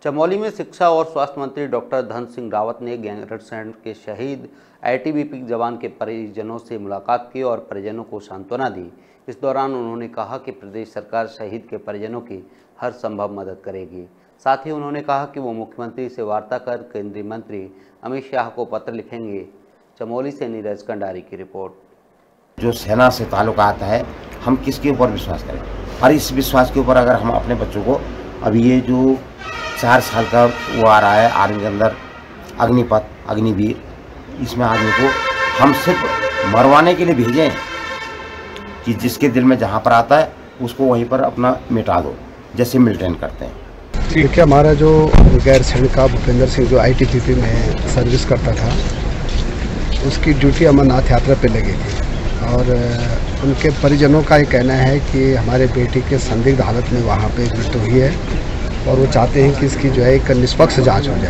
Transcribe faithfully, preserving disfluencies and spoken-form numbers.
चमोली में शिक्षा और स्वास्थ्य मंत्री डॉक्टर धन सिंह रावत ने गैंगरेटसैंण के शहीद आई टी बी पी जवान के परिजनों से मुलाकात की और परिजनों को सांत्वना दी। इस दौरान उन्होंने कहा कि प्रदेश सरकार शहीद के परिजनों की हर संभव मदद करेगी। साथ ही उन्होंने कहा कि वो मुख्यमंत्री से वार्ता कर केंद्रीय मंत्री अमित शाह को पत्र लिखेंगे। चमोली से नीरज कंडारी की रिपोर्ट। जो सेना से ताल्लुक आता है, हम किसके ऊपर विश्वास करें? और इस विश्वास के ऊपर अगर हम अपने बच्चों को, अभी ये जो चार साल का वो आ रहा है आर्मी के अंदर, अग्निपथ अग्निवीर, इसमें आदमी को हम सिर्फ मरवाने के लिए भेजें कि जिसके दिल में जहाँ पर आता है उसको वहीं पर अपना मिटा दो, जैसे मिलिटेंट करते हैं। देखिए, हमारा जो गैरसैंण का भूपेंद्र सिंह जो आई टी बी पी में सर्विस करता था, उसकी ड्यूटी अमरनाथ यात्रा पे लगी थी और उनके परिजनों का ये कहना है कि हमारे बेटी के संदिग्ध हालत में वहाँ पे मृत्यु हुई है और वो चाहते हैं कि इसकी जो है एक निष्पक्ष जांच हो जाए।